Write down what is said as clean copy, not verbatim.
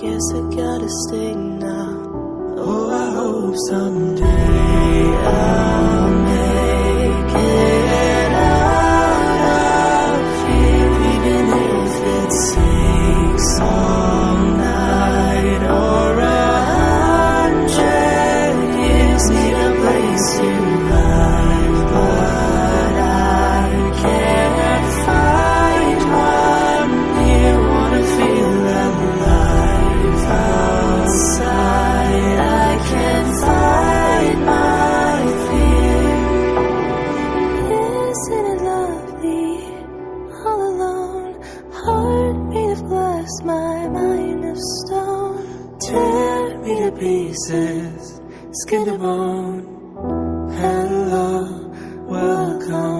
guess I gotta stay now. Oh, I hope someday I'll make it out of here, even if it takes all night or 100 years. Need a place to hide, but I can't find one here. Wanna feel alive outside. I can't find my fear. Isn't it lovely, all alone? Heart made of glass, my mind of stone. Tear me to pieces, skin to bone. Hello, welcome.